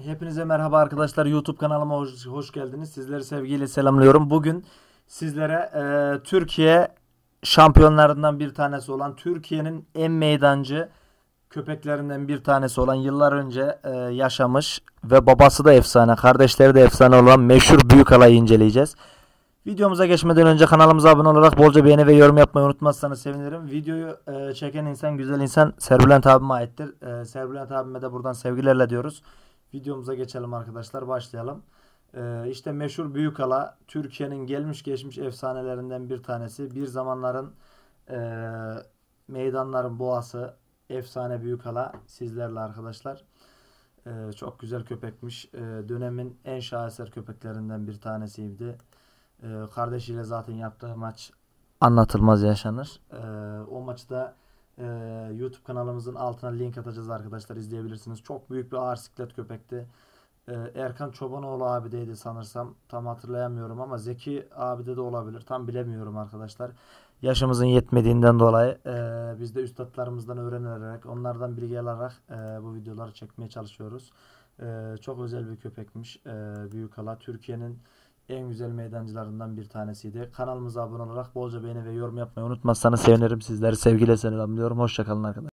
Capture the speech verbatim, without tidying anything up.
Hepinize merhaba arkadaşlar. YouTube kanalıma hoş, hoş geldiniz. Sizleri sevgiyle selamlıyorum. Bugün sizlere e, Türkiye şampiyonlarından bir tanesi olan, Türkiye'nin en meydancı köpeklerinden bir tanesi olan, yıllar önce e, yaşamış ve babası da efsane, kardeşleri de efsane olan meşhur Büyük Ala'yı inceleyeceğiz. Videomuza geçmeden önce kanalımıza abone olarak bolca beğeni ve yorum yapmayı unutmazsanız sevinirim. Videoyu e, çeken insan, güzel insan Serbülent abime aittir. E, Serbülent abime de buradan sevgilerle diyoruz. Videomuza geçelim arkadaşlar, başlayalım. E, işte meşhur Büyük Ala, Türkiye'nin gelmiş geçmiş efsanelerinden bir tanesi. Bir zamanların e, meydanların boğası, efsane Büyük Ala sizlerle arkadaşlar. E, çok güzel köpekmiş. E, dönemin en şaheser köpeklerinden bir tanesiydi. Ee, kardeşiyle zaten yaptığı maç anlatılmaz yaşanır. Ee, o maçı da e, YouTube kanalımızın altına link atacağız arkadaşlar, izleyebilirsiniz. Çok büyük bir ağır siklet köpekti. Ee, Erkan Çobanoğlu abideydi sanırsam. Tam hatırlayamıyorum ama Zeki abide de olabilir. Tam bilemiyorum arkadaşlar. Yaşımızın yetmediğinden dolayı e, biz de üstadlarımızdan öğrenerek, onlardan bilgi alarak e, bu videoları çekmeye çalışıyoruz. E, çok özel bir köpekmiş e, Büyük Ala. Türkiye'nin en güzel meydancılarından bir tanesiydi. Kanalımıza abone olarak bolca beğeni ve yorum yapmayı unutmazsanız sevinirim. Sizleri sevgiyle selamlıyorum. Hoşçakalın arkadaşlar.